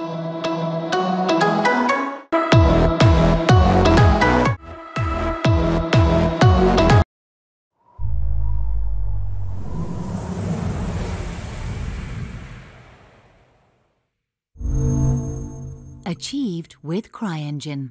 Achieved with CryEngine.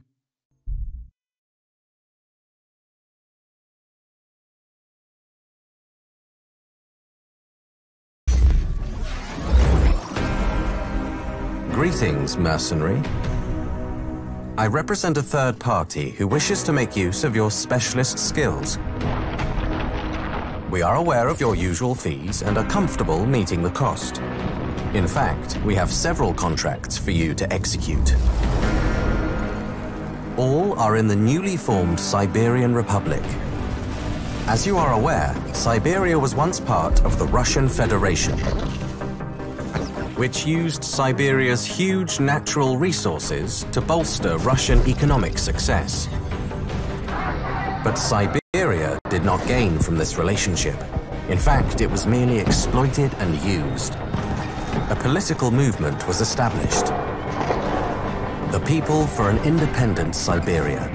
Greetings, mercenary. I represent a third party who wishes to make use of your specialist skills. We are aware of your usual fees and are comfortable meeting the cost. In fact, we have several contracts for you to execute. All are in the newly formed Siberian Republic. As you are aware, Siberia was once part of the Russian Federation, which used Siberia's huge natural resources to bolster Russian economic success. But Siberia did not gain from this relationship. In fact, it was merely exploited and used. A political movement was established. The People for an Independent Siberia.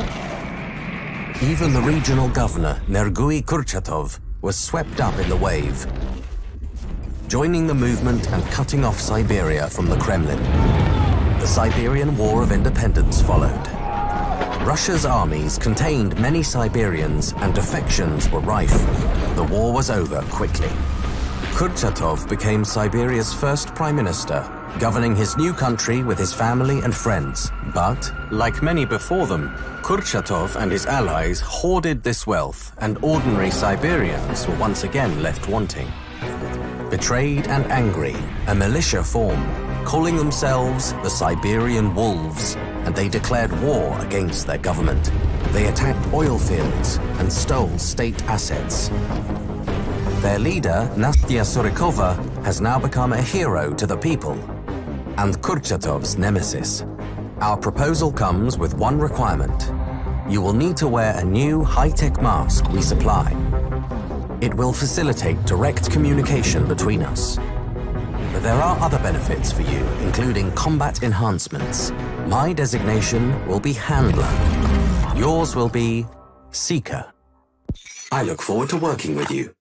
Even the regional governor, Nergui Kurchatov, was swept up in the wave, joining the movement and cutting off Siberia from the Kremlin. The Siberian War of Independence followed. Russia's armies contained many Siberians and defections were rife. The war was over quickly. Kurchatov became Siberia's first prime minister, governing his new country with his family and friends. But, like many before them, Kurchatov and his allies hoarded this wealth, and ordinary Siberians were once again left wanting. Betrayed and angry, a militia formed, calling themselves the Siberian Wolves, and they declared war against their government. They attacked oil fields and stole state assets. Their leader, Nastya Surikova, has now become a hero to the people, and Kurchatov's nemesis. Our proposal comes with one requirement. You will need to wear a new high-tech mask we supply. It will facilitate direct communication between us. But there are other benefits for you, including combat enhancements. My designation will be Handler. Yours will be Seeker. I look forward to working with you.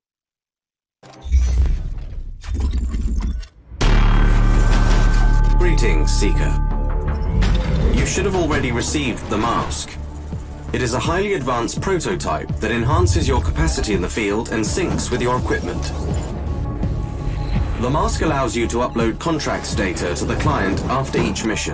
Greetings, Seeker. You should have already received the mask. It is a highly advanced prototype that enhances your capacity in the field and syncs with your equipment. The mask allows you to upload contracts data to the client after each mission.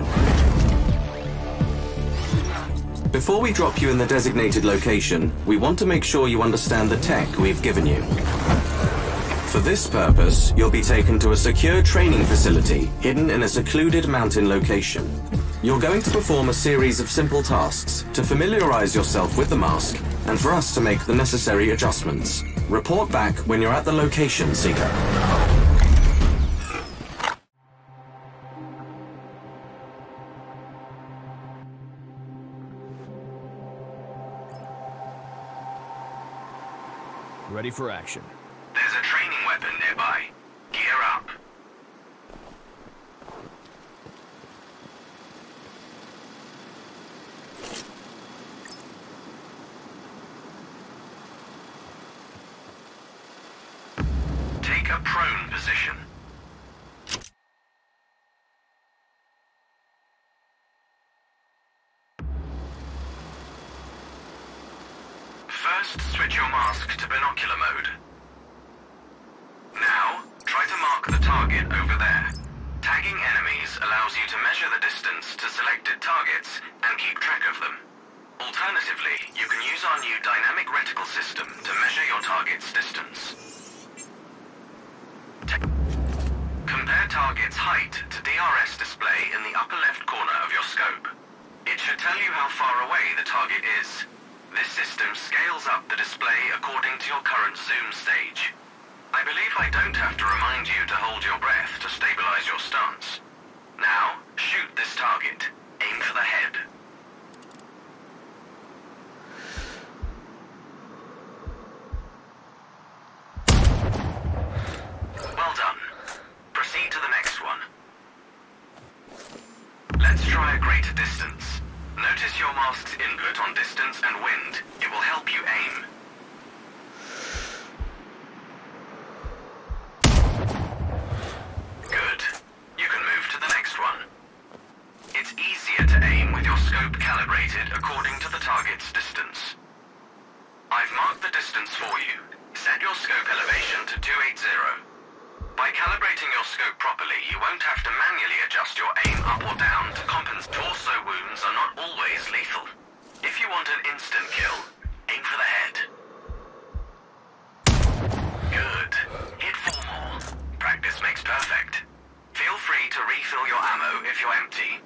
Before we drop you in the designated location, we want to make sure you understand the tech we've given you. For this purpose, you'll be taken to a secure training facility hidden in a secluded mountain location. You're going to perform a series of simple tasks to familiarize yourself with the mask and for us to make the necessary adjustments. Report back when you're at the location, Seeker. Ready for action. There's a training weapon nearby. Gear up. Take a prone position. First, switch your mask to binocular mode. Now, try to mark the target over there. Tagging enemies allows you to measure the distance to selected targets and keep track of them. Alternatively, you can use our new dynamic reticle system to measure your target's distance. Compare target's height to DRS display in the upper left corner of your scope. It should tell you how far away the target is. This system scales up the display according to your current zoom stage. I believe I don't have to remind you to hold your breath to stabilize your stance. Now, shoot this target. Aim for the head. Well done. Proceed to the next one. try a greater distance. Notice your mask's input on distance and wind. It will help you aim. Good. You can move to the next one. It's easier to aim with your scope calibrated according to the target's distance. I've marked the distance for you. Set your scope elevation to 280. By calibrating your scope properly, you won't have to manually adjust your aim up or down to compensate. Torso wounds are not always lethal. If you want an instant kill, aim for the head. Good. Hit 4 more. Practice makes perfect. Feel free to refill your ammo if you're empty.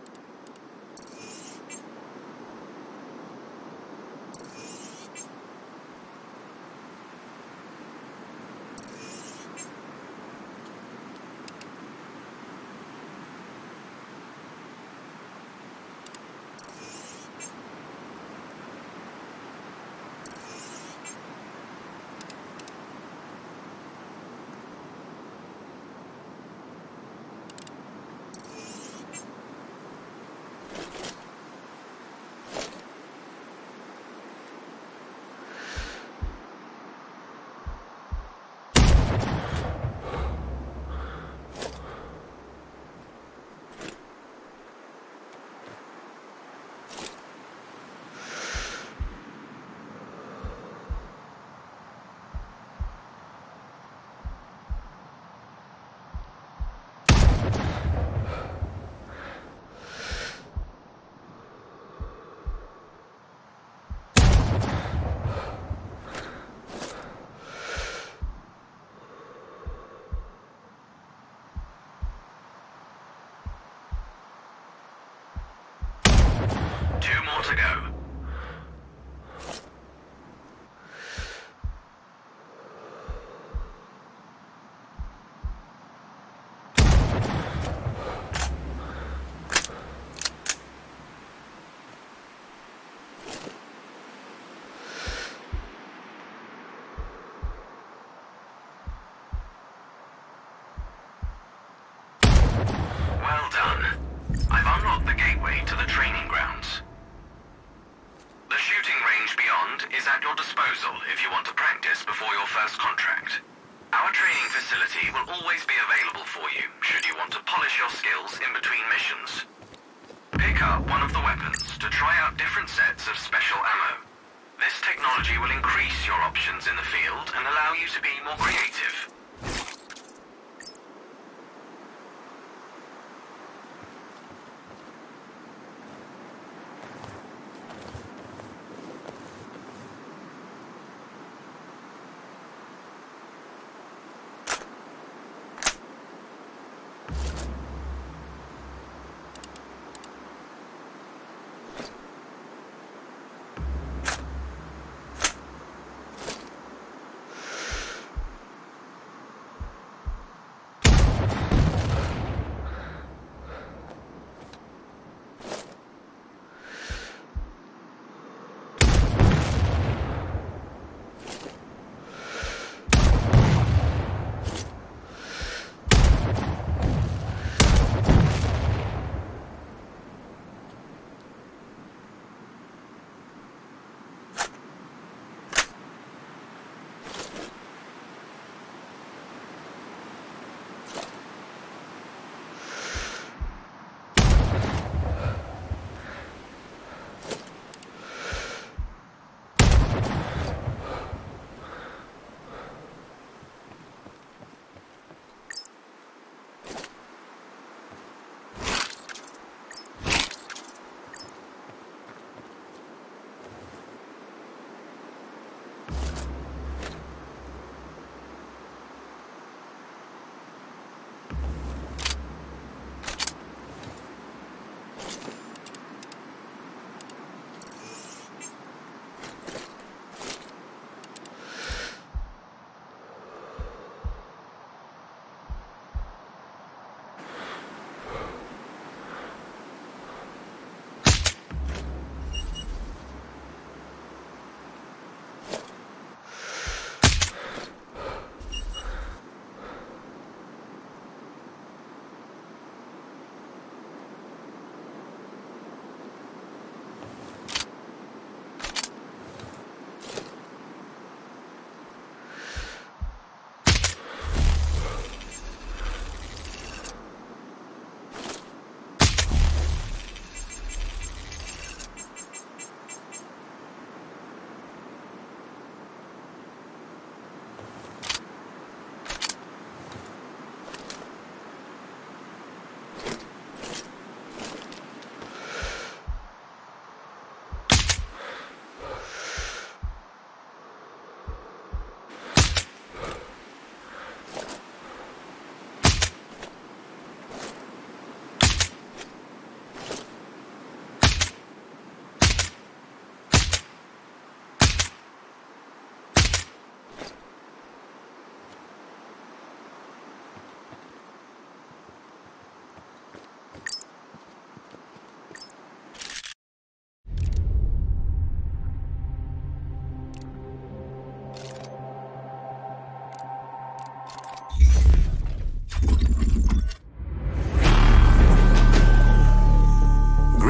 To go. Well done. I've unlocked the gateway to the training grounds. The shooting range beyond is at your disposal if you want to practice before your first contract. Our training facility will always be available for you should you want to polish your skills in between missions. Pick up one of the weapons to try out different sets of special ammo. This technology will increase your options in the field and allow you to be more creative.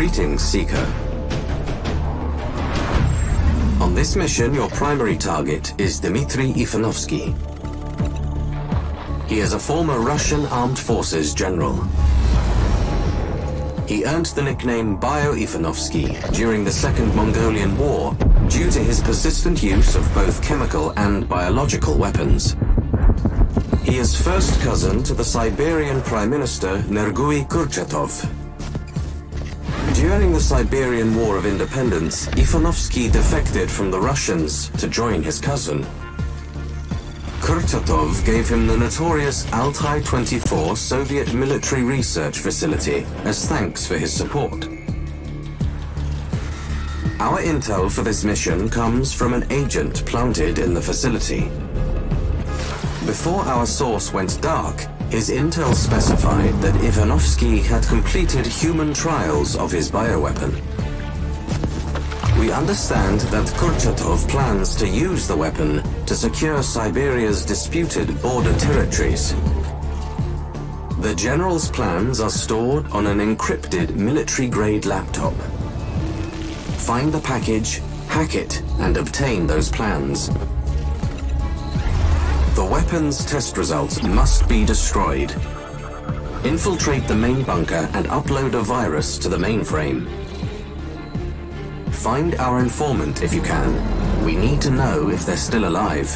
Greetings, Seeker. On this mission, your primary target is Dmitry Ivanovsky. He is a former Russian Armed Forces general. He earned the nickname Bio-Ivanovsky during the Second Mongolian War due to his persistent use of both chemical and biological weapons. He is first cousin to the Siberian Prime Minister Nergui Kurchatov. During the Siberian War of Independence, Ivanovsky defected from the Russians to join his cousin. Kurchatov gave him the notorious Altai 24 Soviet military research facility as thanks for his support. Our intel for this mission comes from an agent planted in the facility. Before our source went dark, his intel specified that Ivanovsky had completed human trials of his bioweapon. We understand that Kurchatov plans to use the weapon to secure Siberia's disputed border territories. The general's plans are stored on an encrypted military-grade laptop. Find the package, hack it, and obtain those plans. The weapon's test results must be destroyed. Infiltrate the main bunker and upload a virus to the mainframe. Find our informant if you can. We need to know if they're still alive.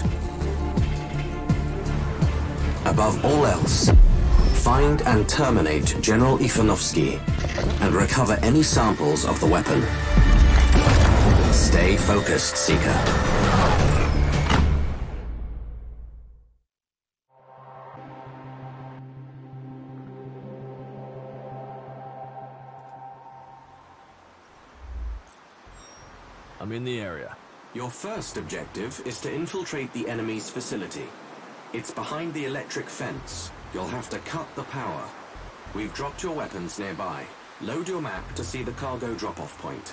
Above all else, find and terminate General Ivanovsky and recover any samples of the weapon. Stay focused, Seeker. I'm in the area. Your first objective is to infiltrate the enemy's facility. It's behind the electric fence. You'll have to cut the power. We've dropped your weapons nearby. Load your map to see the cargo drop-off point.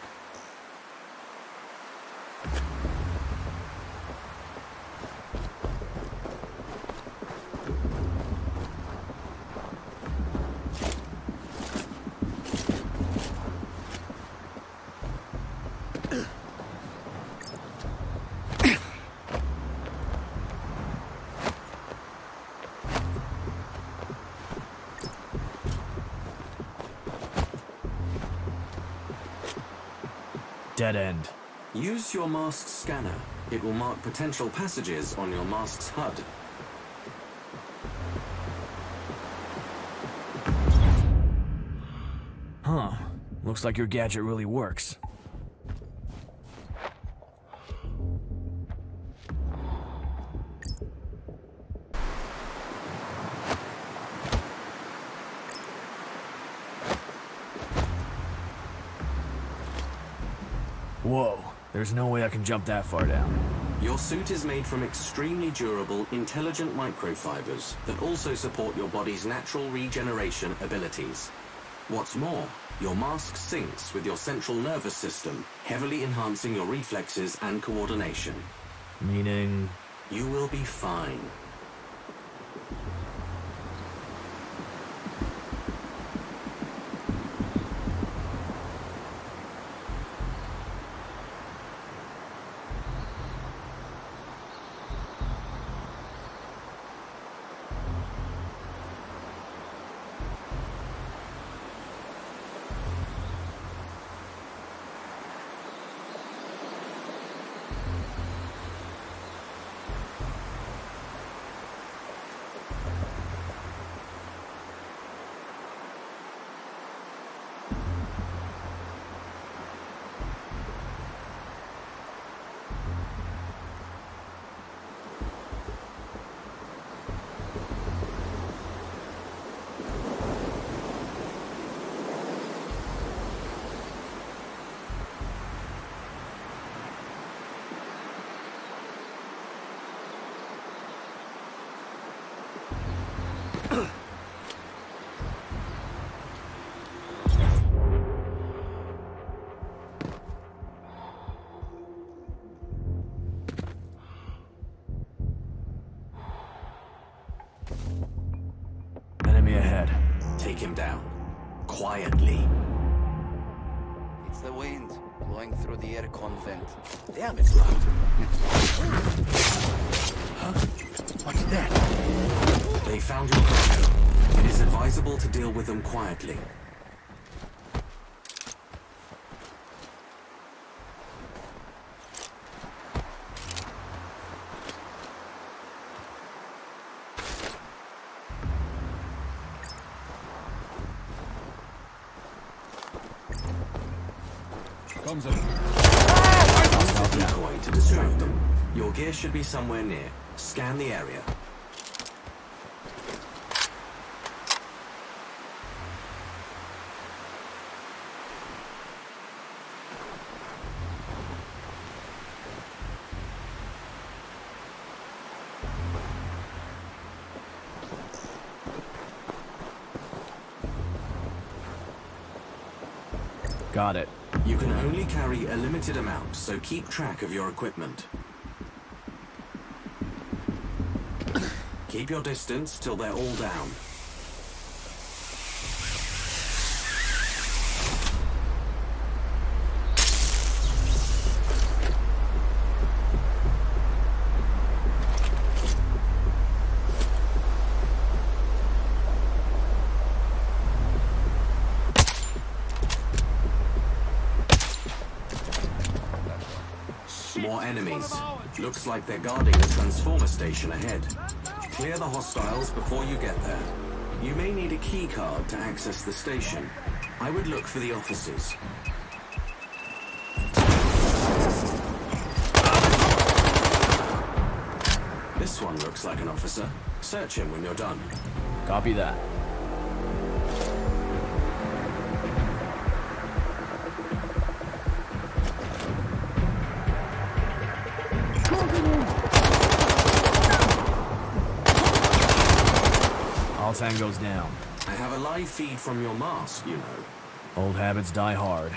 Dead end. Use your mask's scanner. It will mark potential passages on your mask's HUD. Huh. Looks like your gadget really works. Whoa, there's no way I can jump that far down. Your suit is made from extremely durable, intelligent microfibers that also support your body's natural regeneration abilities. What's more, your mask syncs with your central nervous system, heavily enhancing your reflexes and coordination. Meaning? You will be fine. Enemy ahead. Take him down. Quietly. the wind blowing through the aircon vent. Damn, it's loud. Huh? What's that? They found your cargo. It is advisable to deal with them quietly. Comes in. Decoy to distract them. Your gear should be somewhere near. Scan the area. Got it. You can only carry a limited amount, so keep track of your equipment. Keep your distance till they're all down. More enemies. Looks like they're guarding the transformer station ahead. Clear the hostiles before you get there. You may need a key card to access the station. I would look for the officers. This one looks like an officer. Search him when you're done. Copy that. Altia goes down. I have a live feed from your mask, you know. Old habits die hard.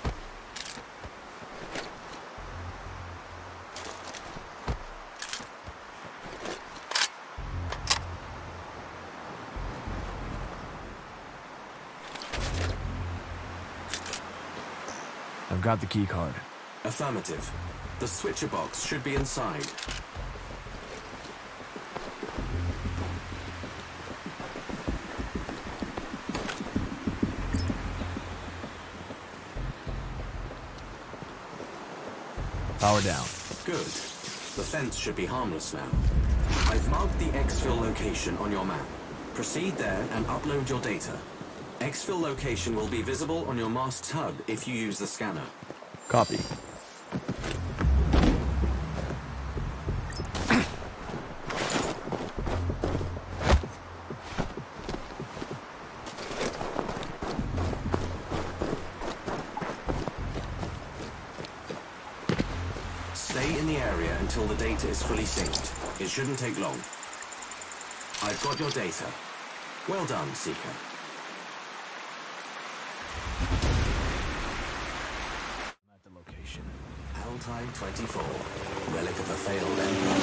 I've got the key card. Affirmative. The switcher box should be inside. Power down. Good. The fence should be harmless now. I've marked the exfil location on your map. Proceed there and upload your data. Exfil location will be visible on your mast's HUD if you use the scanner. Copy. Stay in the area until the data is fully synced. It shouldn't take long. I've got your data. Well done, Seeker. I'm at the location. Altai 24. Relic of a failed empire.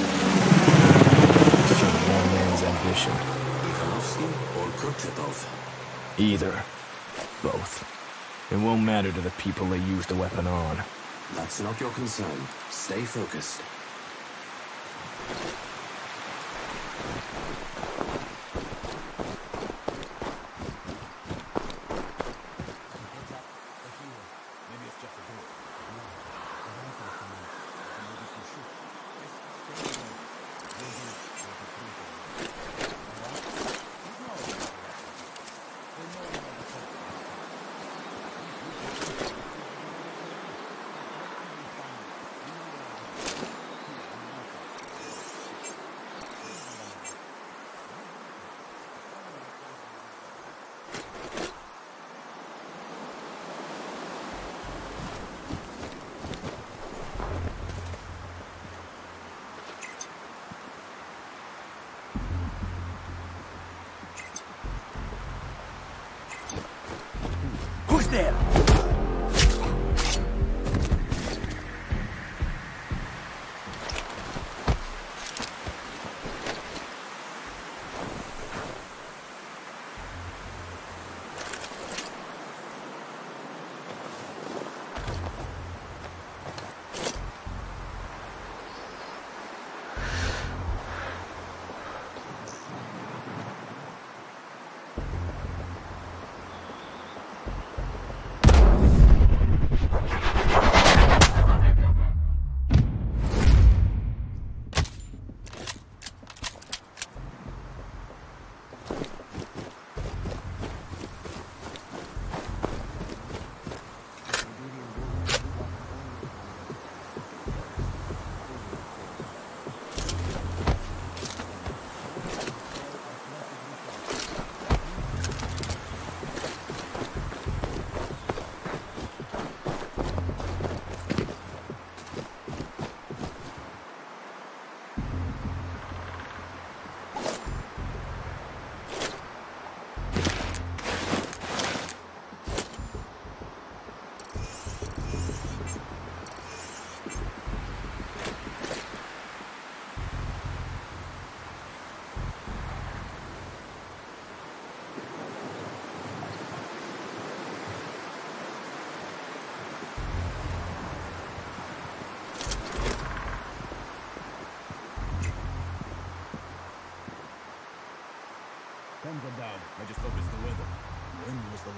Show one man's ambition. Ikanovsky or Kurchatov? Either. Both. It won't matter to the people they use the weapon on. That's not your concern. Stay focused. Who's there?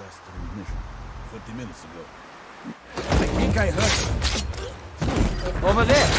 last transmission. 30 minutes ago. I think I heard her. Over there!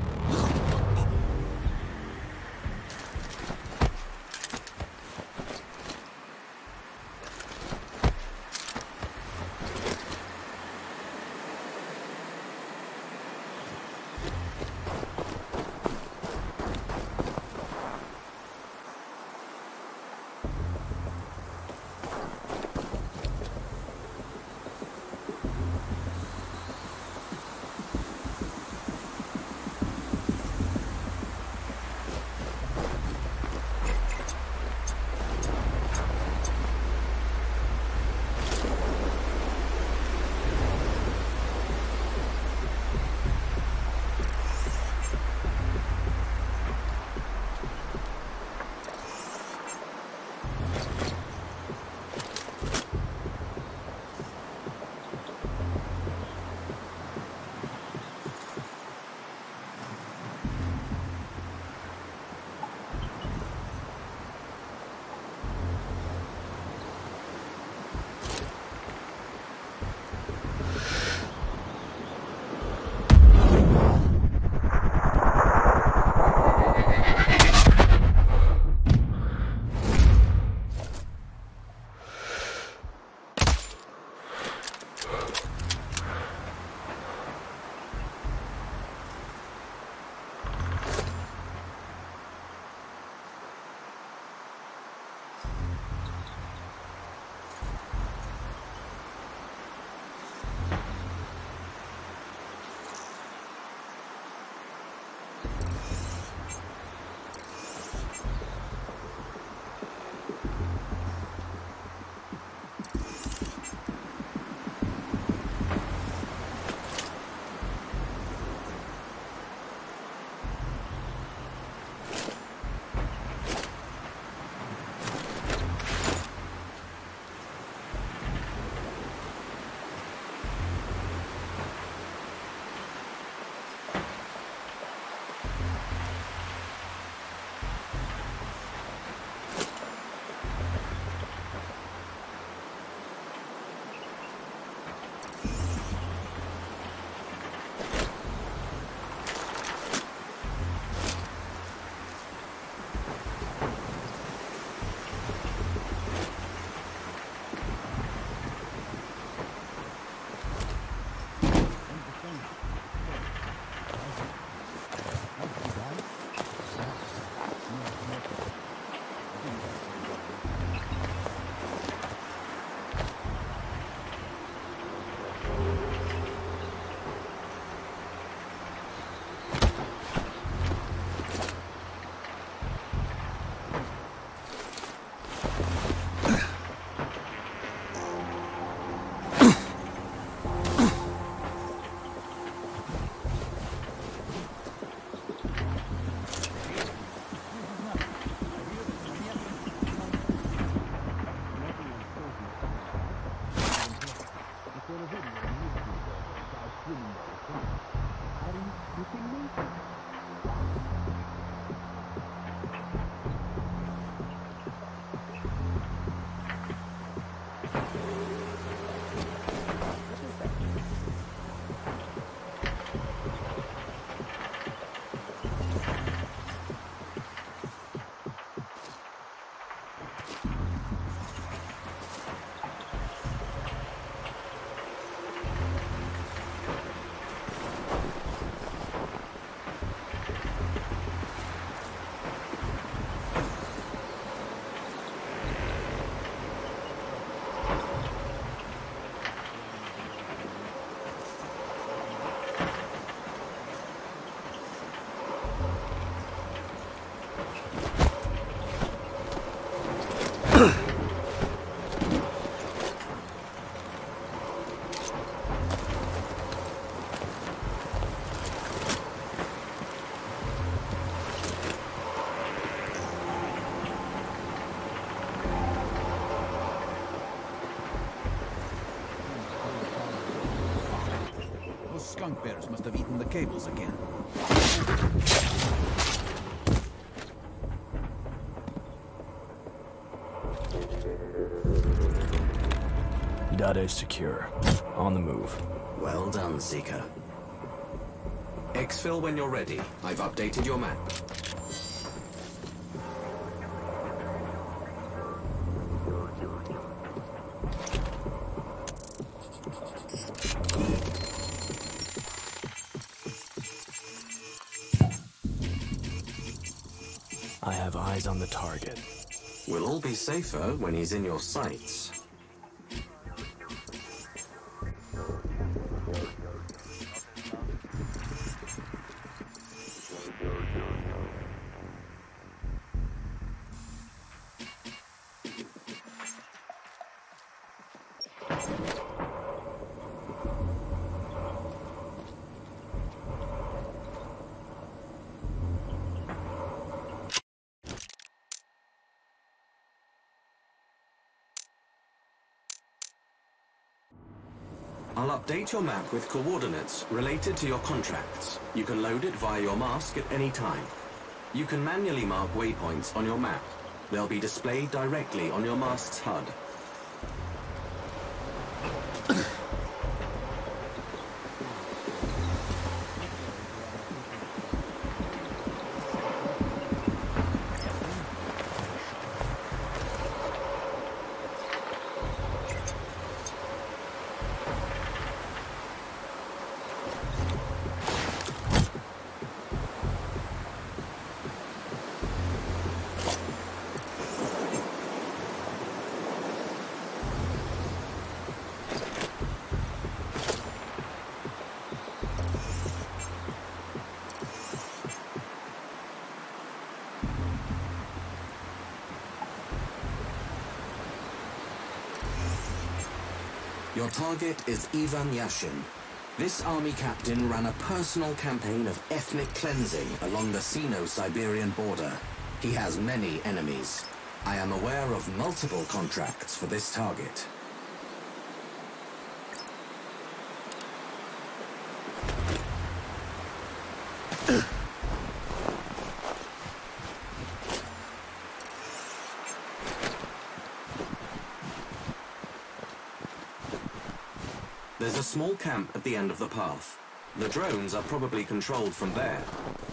skunk bears must have eaten the cables again. Data is secure. On the move. Well done, Seeker. Exfil when you're ready. I've updated your map. I have eyes on the target. We'll all be safer when he's in your sights. I'll update your map with coordinates related to your contracts. You can load it via your mask at any time. You can manually mark waypoints on your map. They'll be displayed directly on your mask's HUD. Your target is Ivan Yashin. This army captain ran a personal campaign of ethnic cleansing along the Sino-Siberian border. He has many enemies. I am aware of multiple contracts for this target. There's a small camp at the end of the path. The drones are probably controlled from there.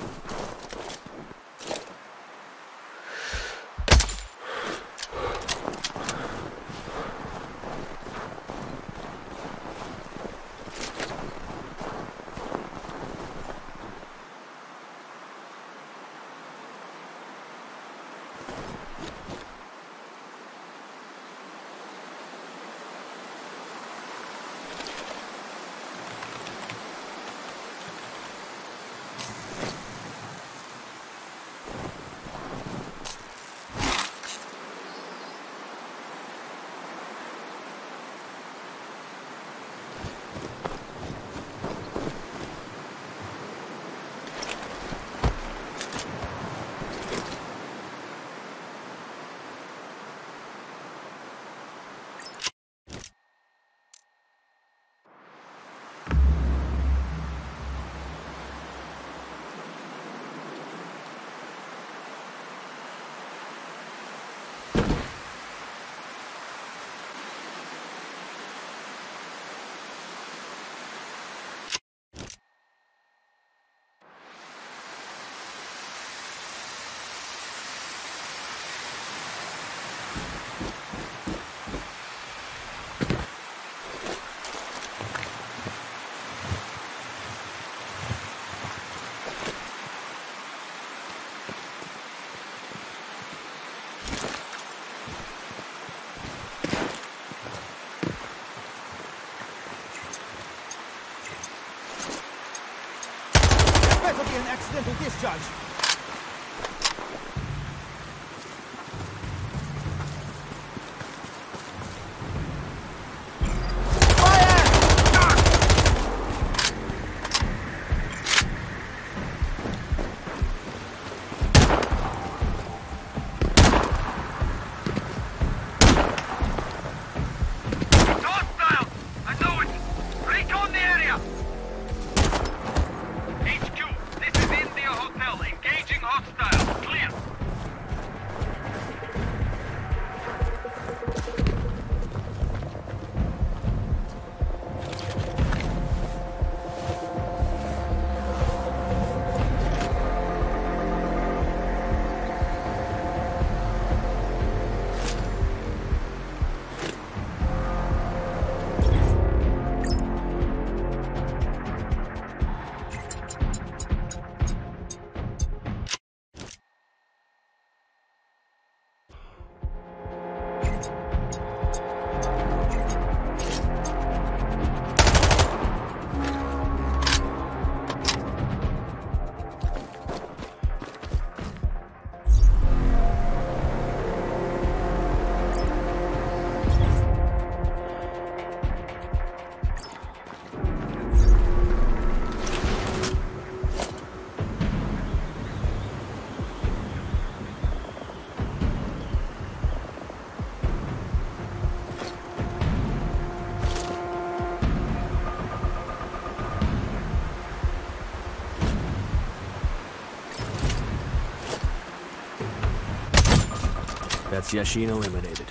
An accidental discharge. HQ, this is India Hotel in That's Yashin eliminated.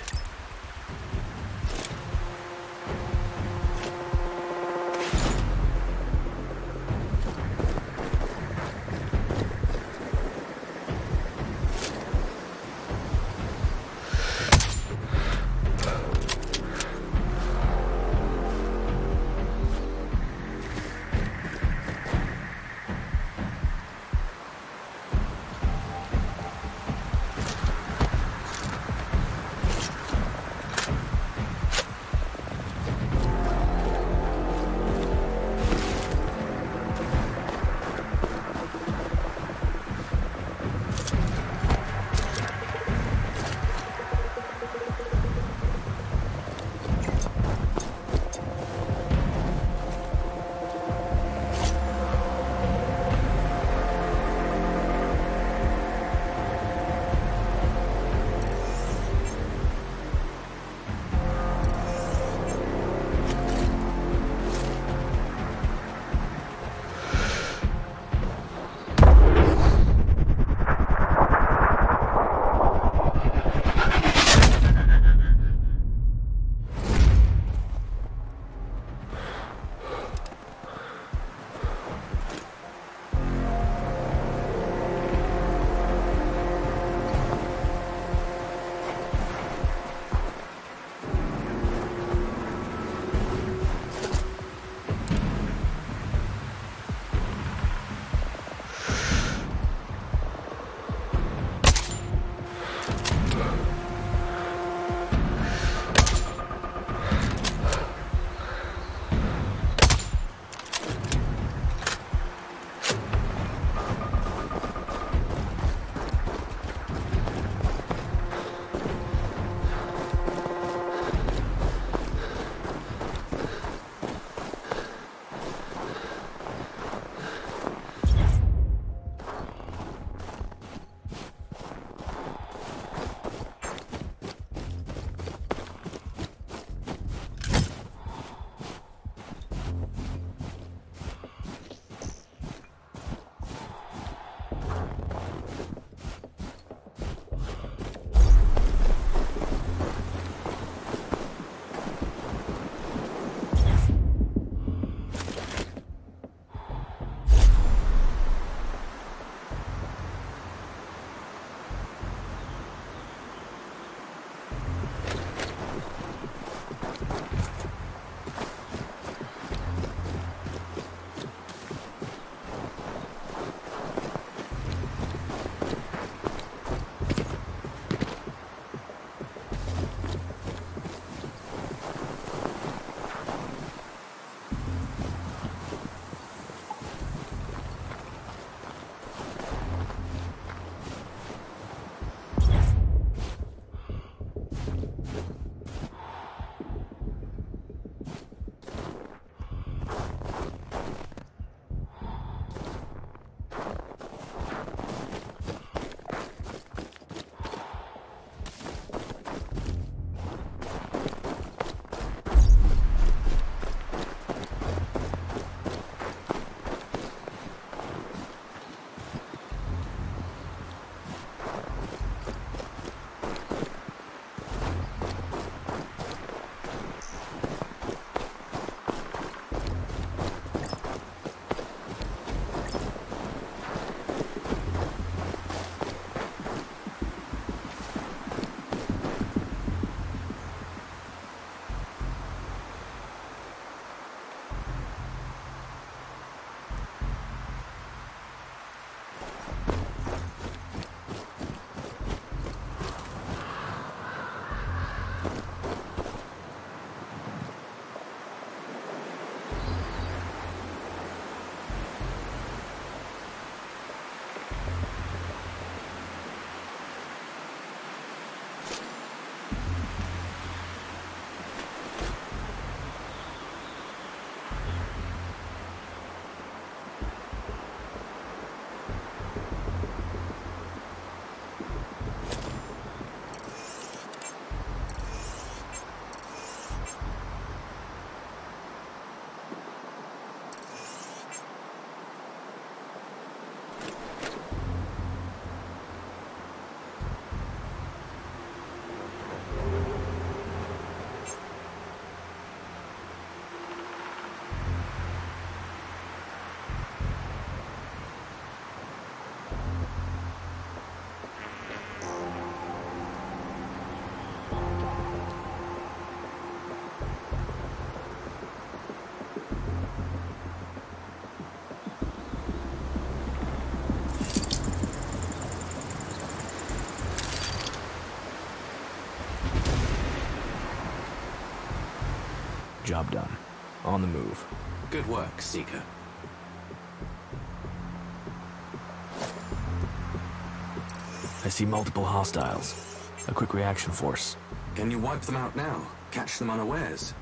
Job done. On the move. Good work, Seeker. I see multiple hostiles. A quick reaction force. Can you wipe them out now? Catch them unawares?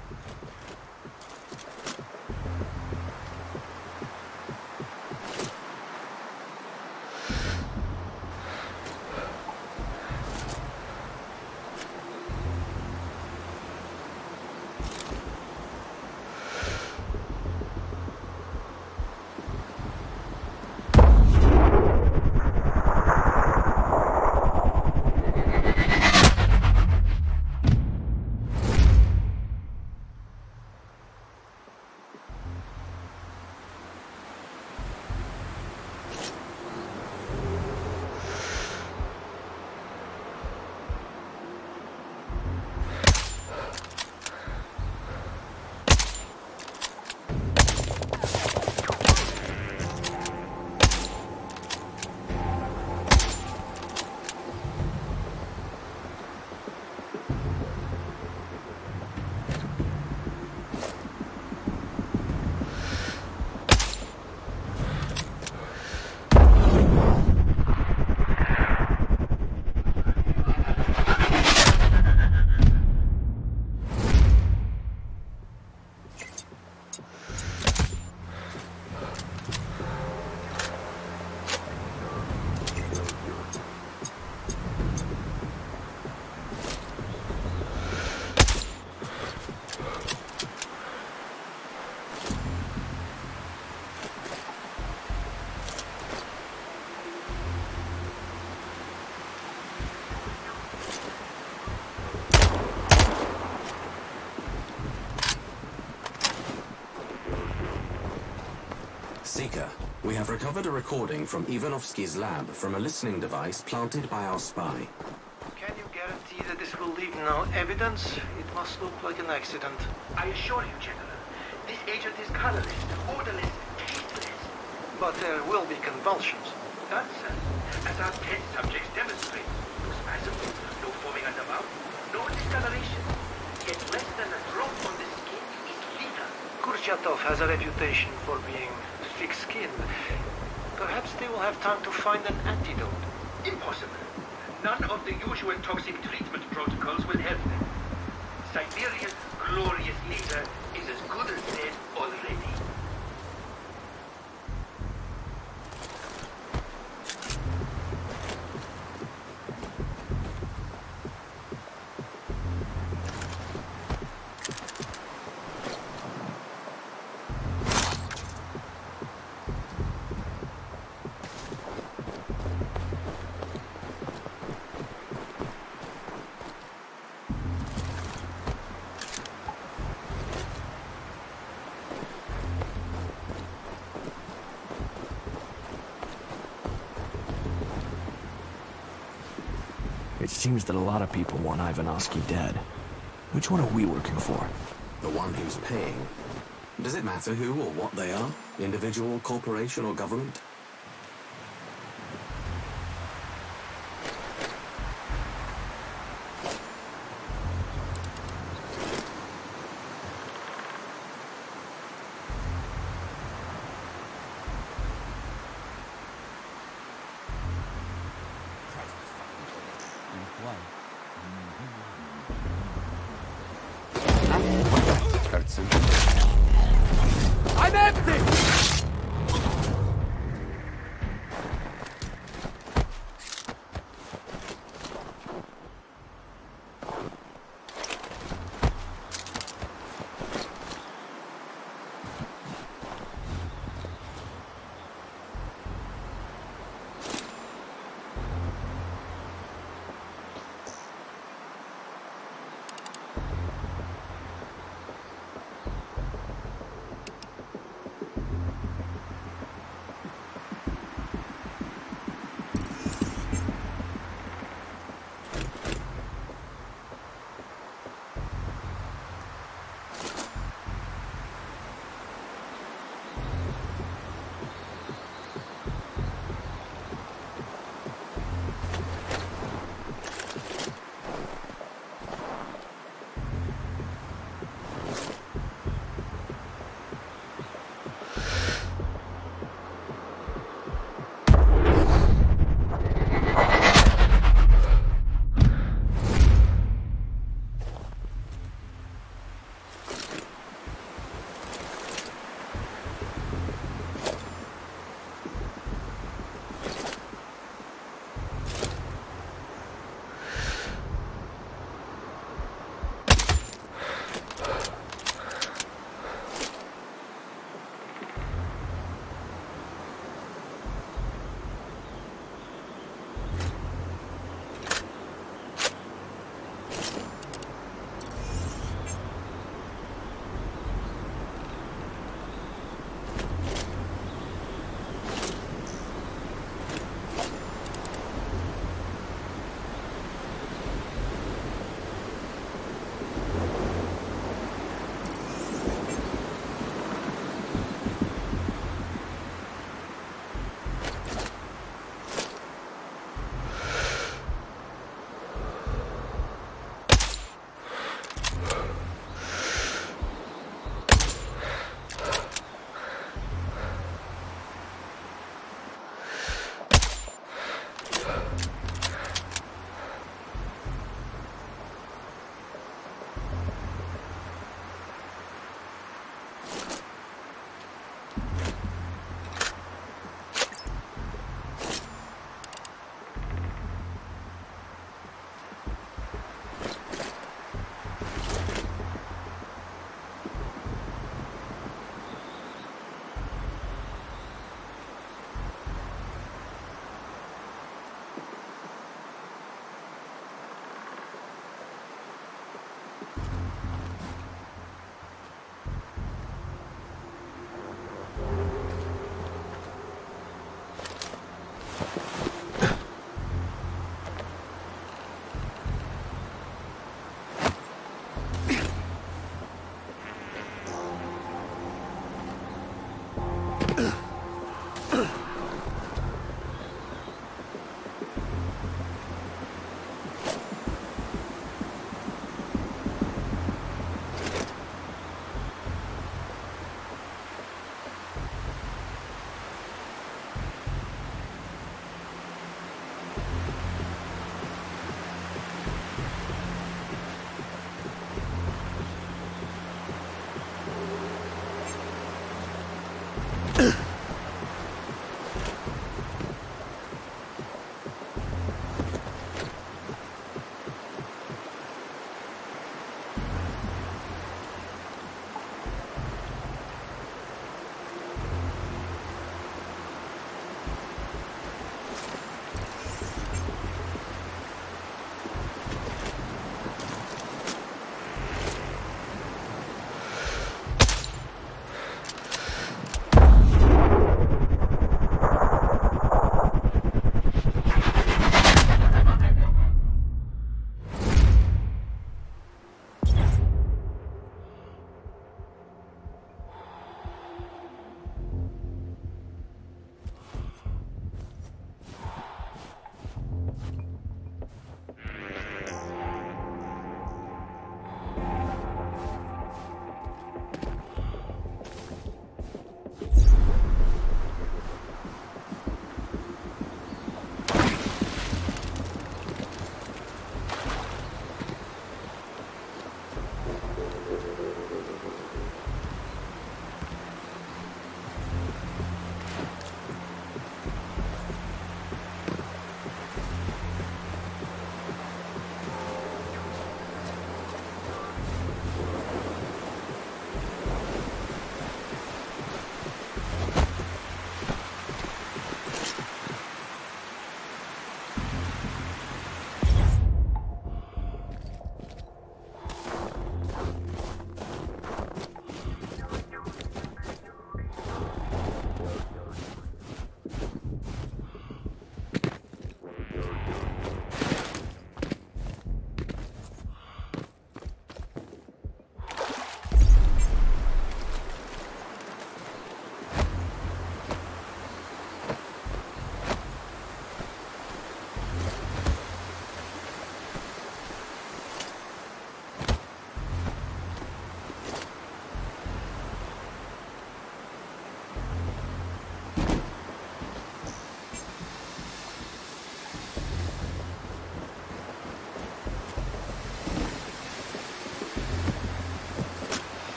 Seeker, we have recovered a recording from Ivanovsky's lab from a listening device planted by our spy. Can you guarantee that this will leave no evidence? It must look like an accident. I assure you, General, this agent is colorless, odorless, tasteless. But there will be convulsions. Nonsense. As our test subjects demonstrate, no spasms, no foaming at the mouth, no discoloration. Yet less than a drop on the skin is lethal. Kurchatov has a reputation for being thick-skinned. Perhaps they will have time to find an antidote. Impossible. None of the usual toxic treatment protocols will help them. Siberia's glorious leader is as good as dead already. It seems that a lot of people want Ivanovsky dead. Which one are we working for? The one who's paying. Does it matter who or what they are? Individual, corporation, or government? I'm empty!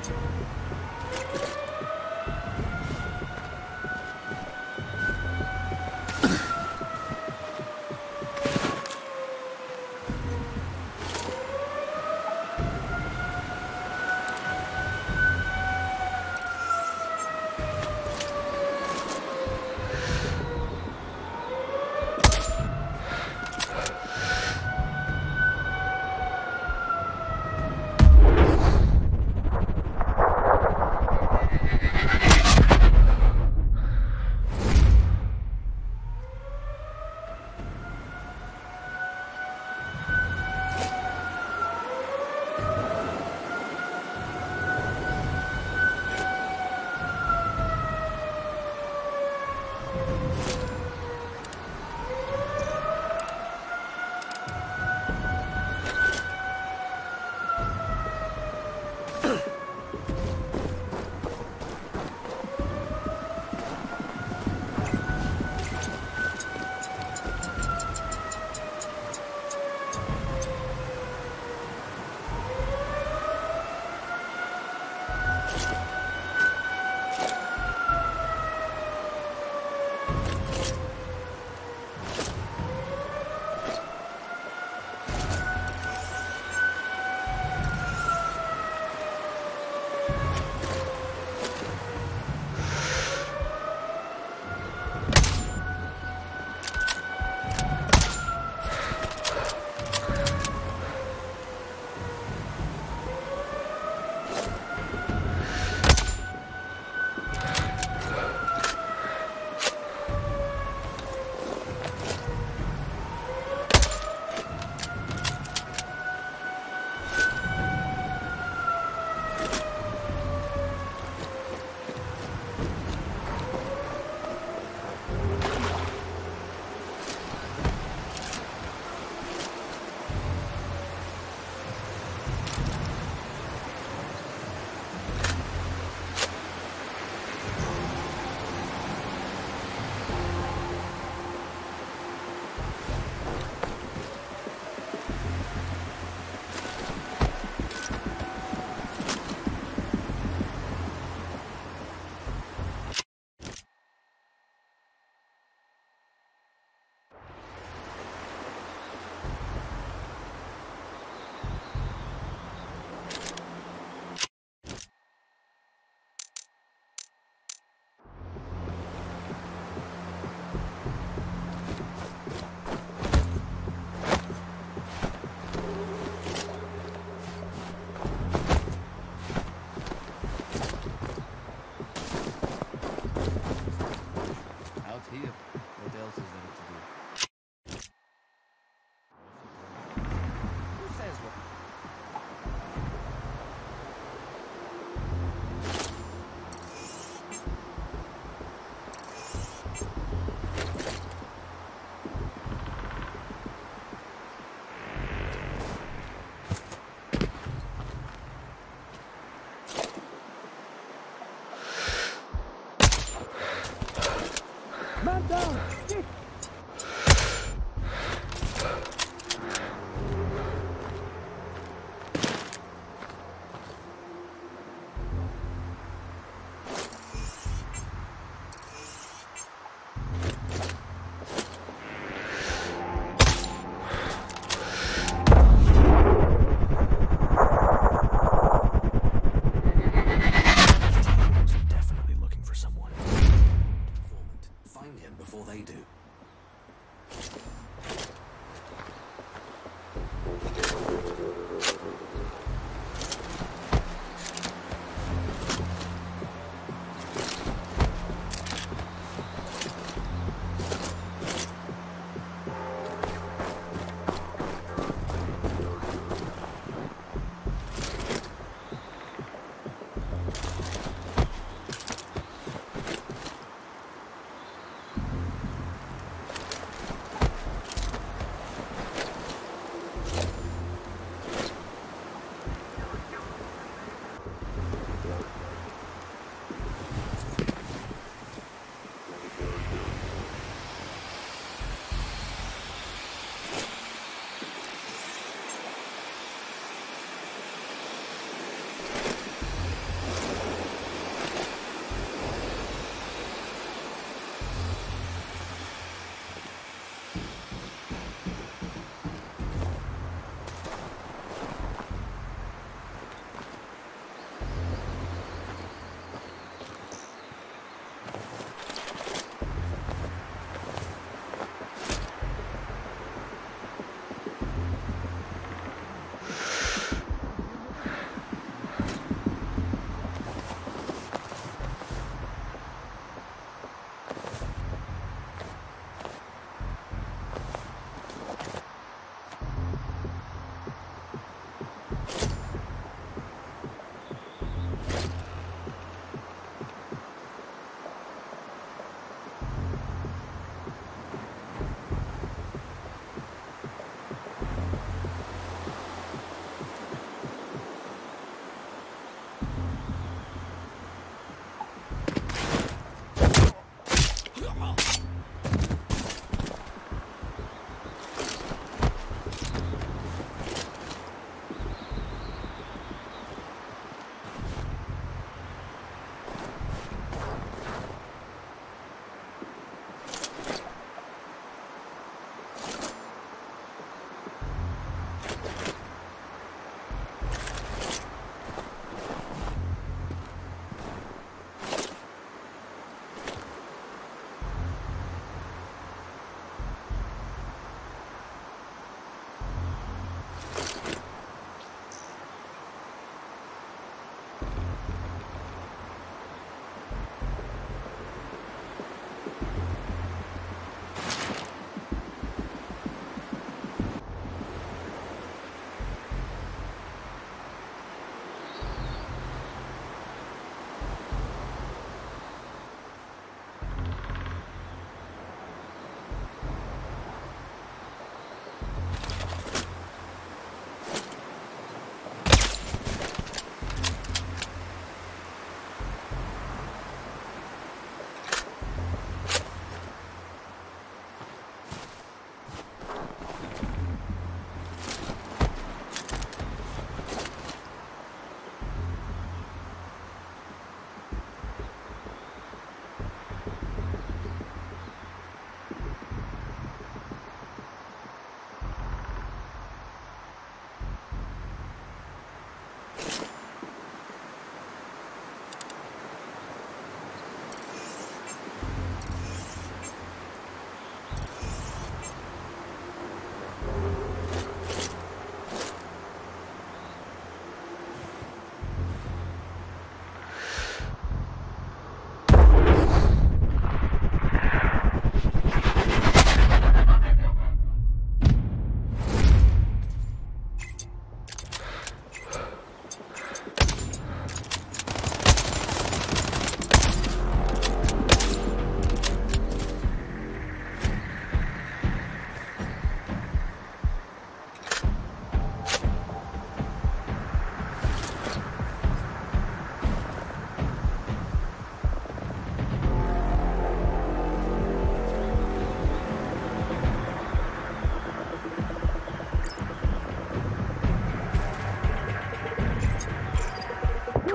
Find him before they do.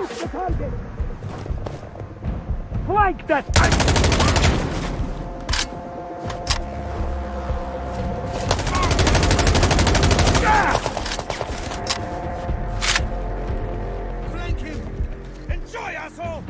Push the target! Flank that tank! Flank him! Enjoy, asshole!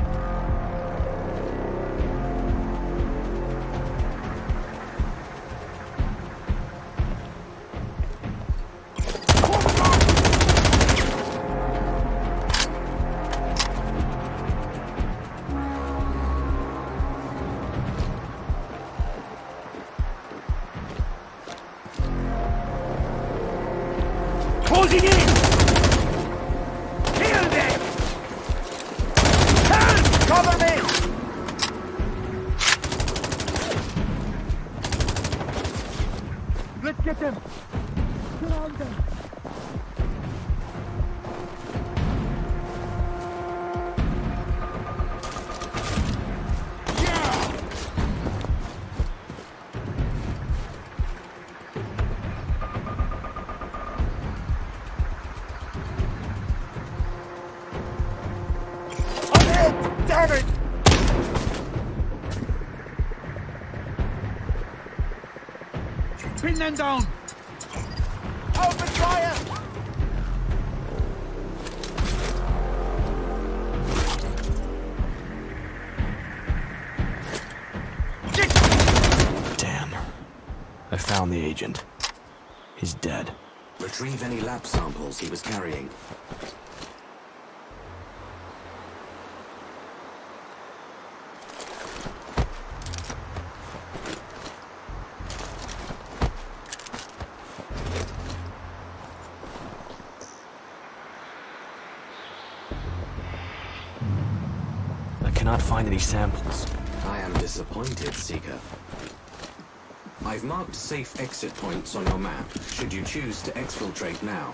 Closing in! Kill them! Help! Cover me! Let's get them! Surround them! Damn it! Pin them down! Open fire! Damn. I found the agent. He's dead. Retrieve any lab samples he was carrying. I cannot find any samples. I am disappointed, Seeker. I've marked safe exit points on your map, should you choose to exfiltrate now.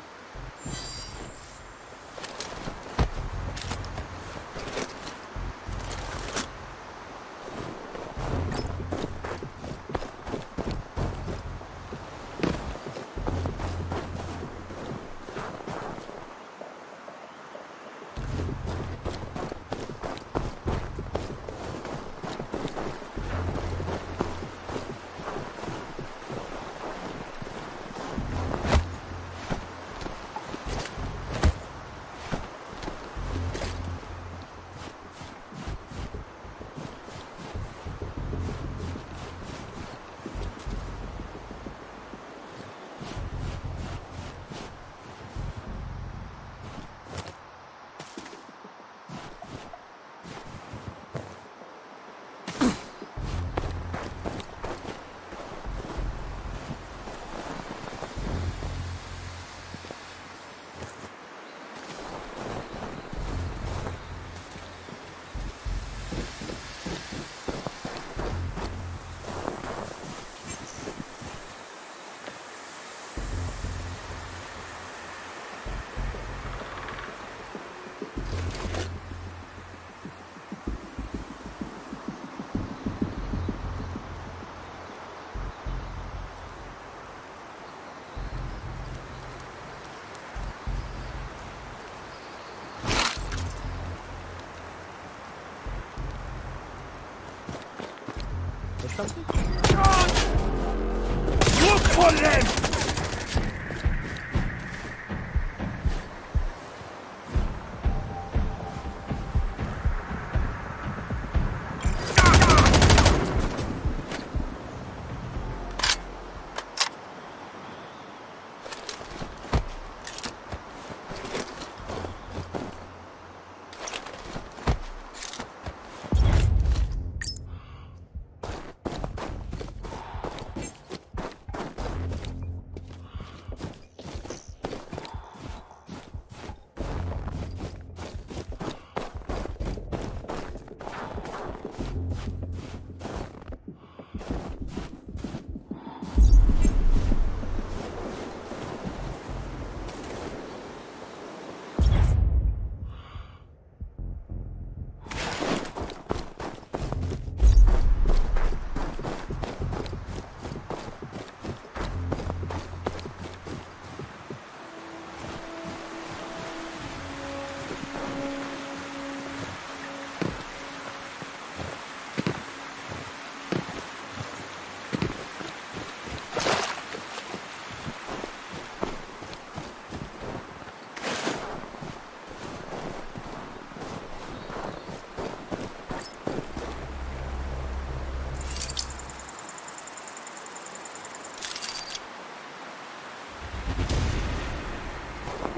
Something? Look for them!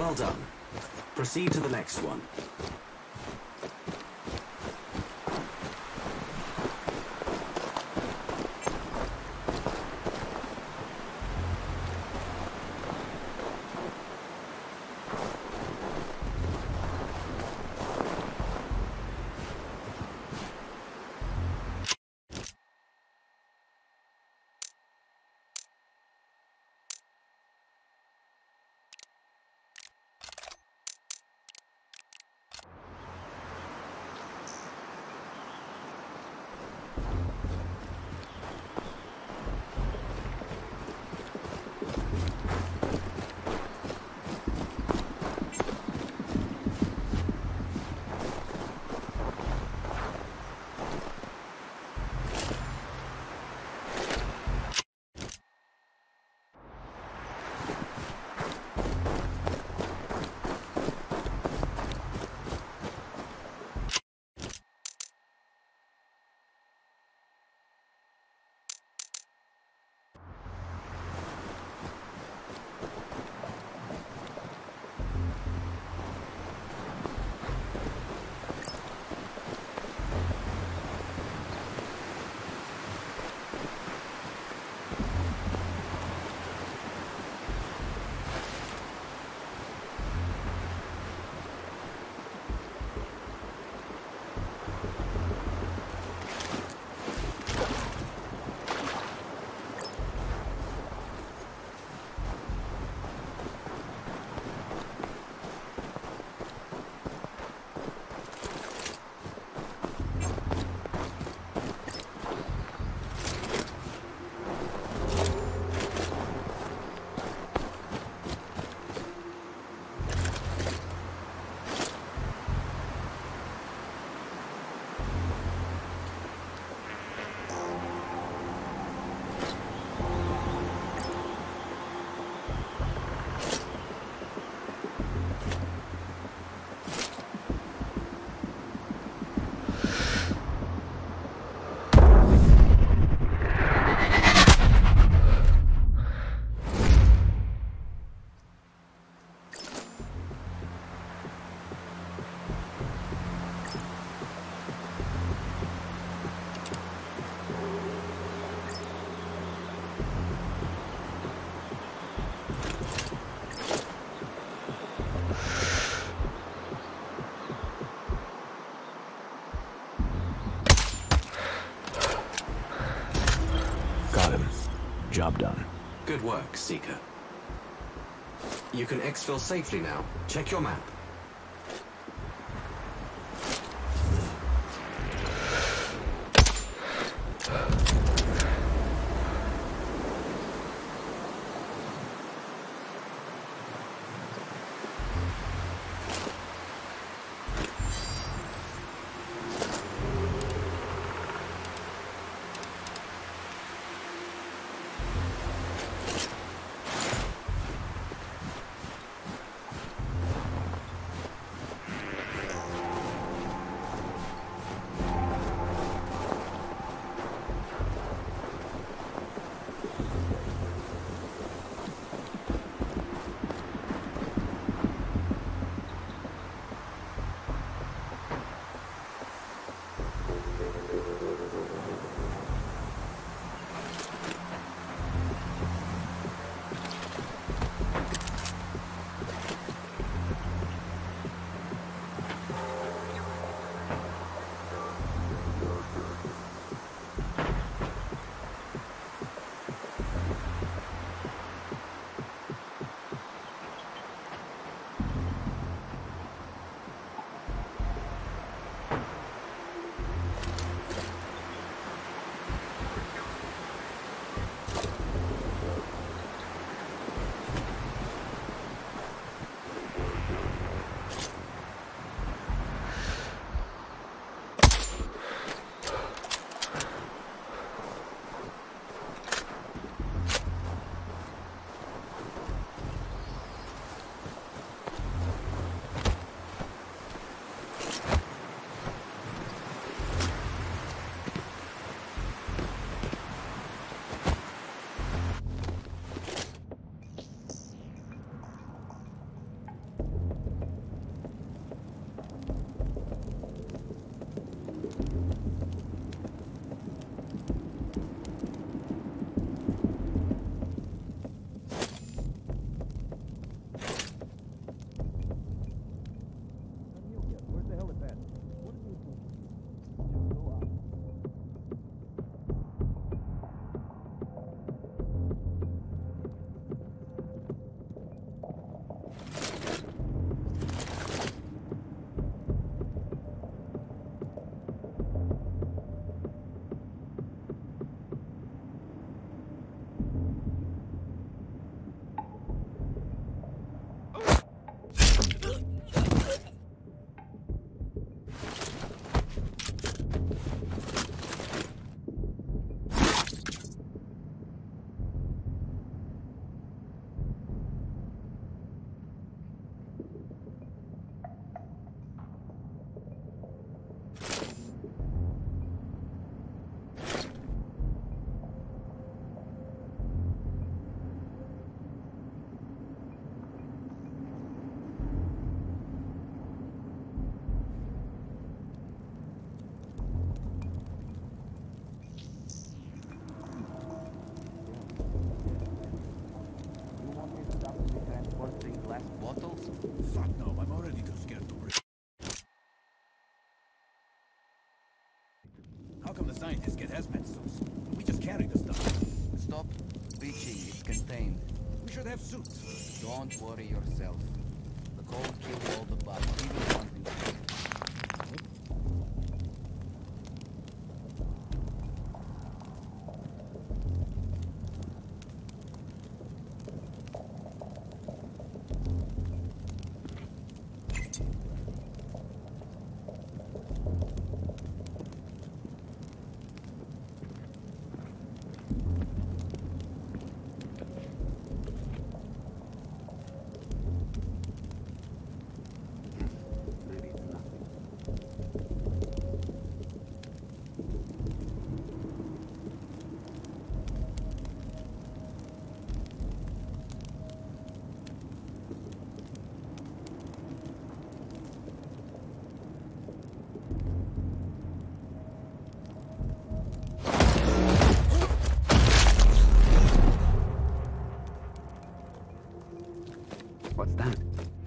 Well done. Proceed to the next one. Job done. Good work, Seeker. You can exfil safely now. Check your map. scientists get hazmat suits. We just carry the stuff. Stop bitching. It's contained. We should have suits. Don't worry yourself. The cold killed all the bugs, even the ones in the field. What's that?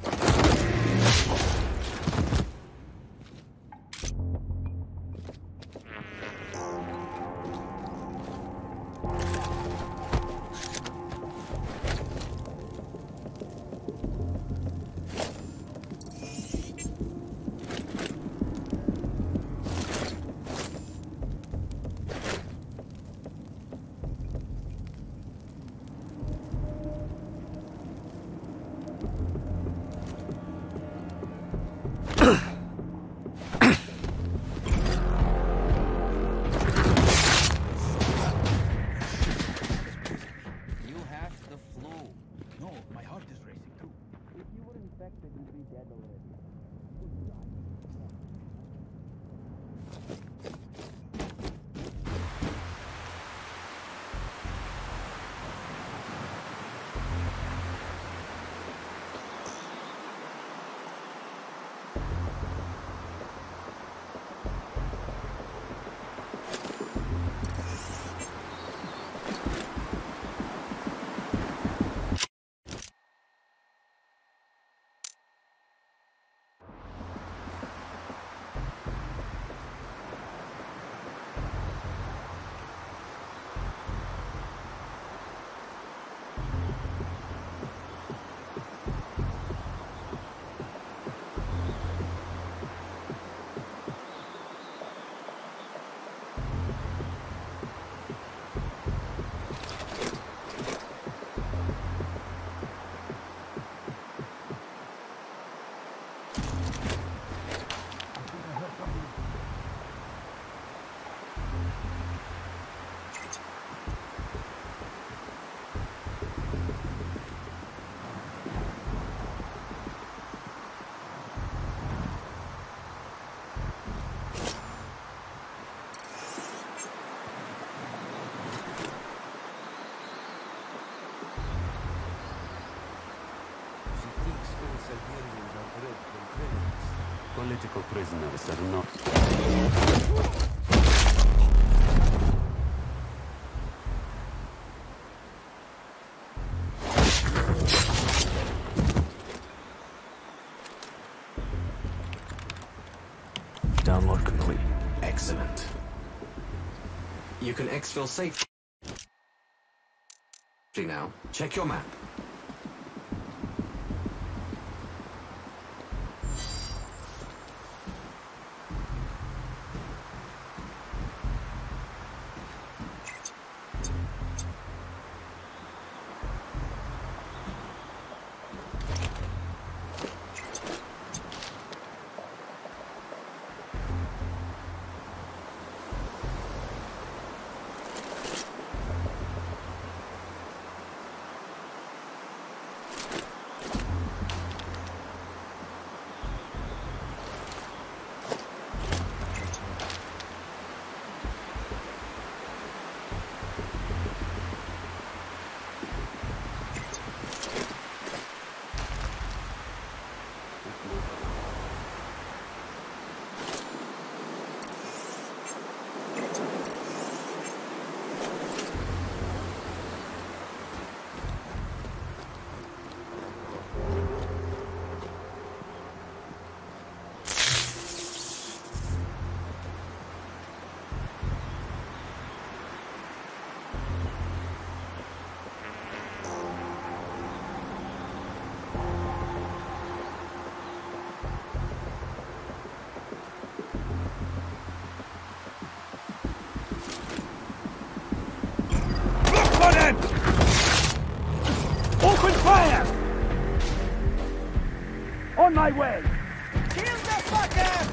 Political prisoners are not... Download complete. Excellent. You can exfil safely now. Check your map. Fire! On my way! Kill the fucker!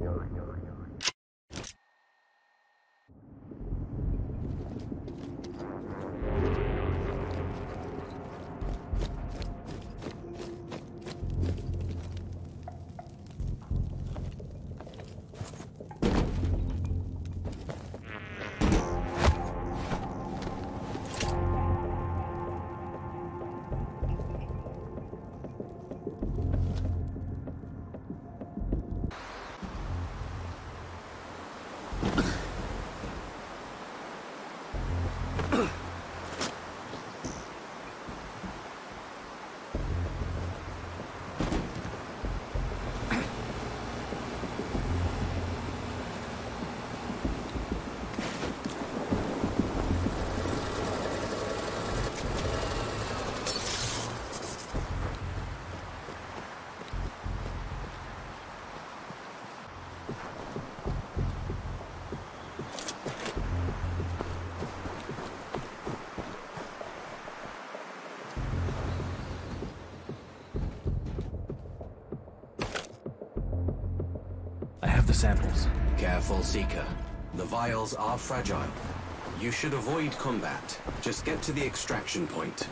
The samples. Careful, Seeker. The vials are fragile. You should avoid combat. Just get to the extraction point.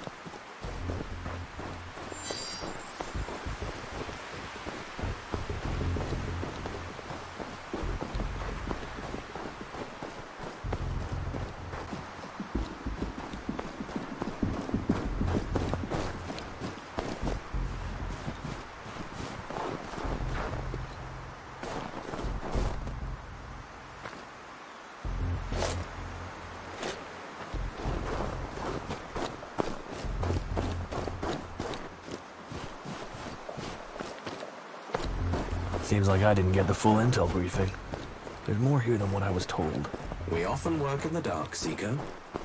Seems like I didn't get the full intel briefing. There's more here than what I was told. We often work in the dark, Seeker.